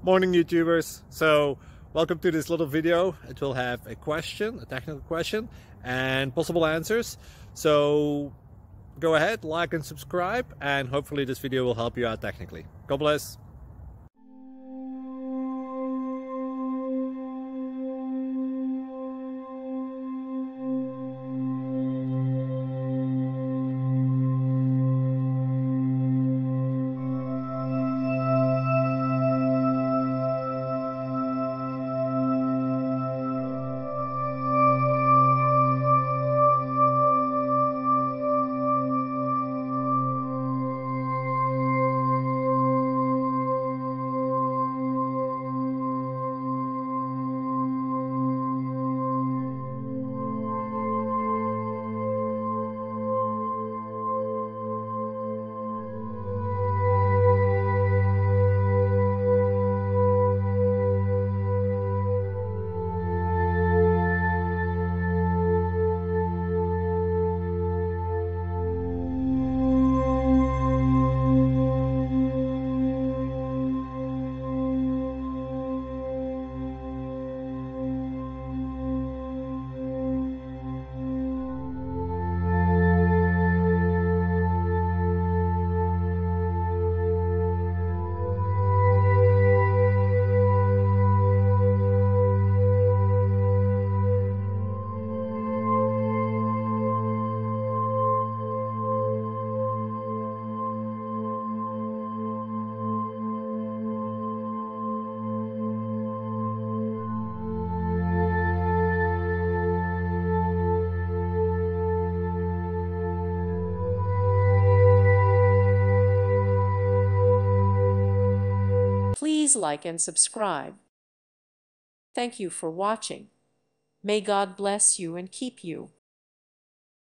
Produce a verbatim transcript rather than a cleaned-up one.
Morning YouTubers. So welcome to this little video. It will have a question, a technical question, and possible answers. So go ahead, like and subscribe, and hopefully this video will help you out technically. God bless. Please like and subscribe. Thank you for watching. May God bless you and keep you.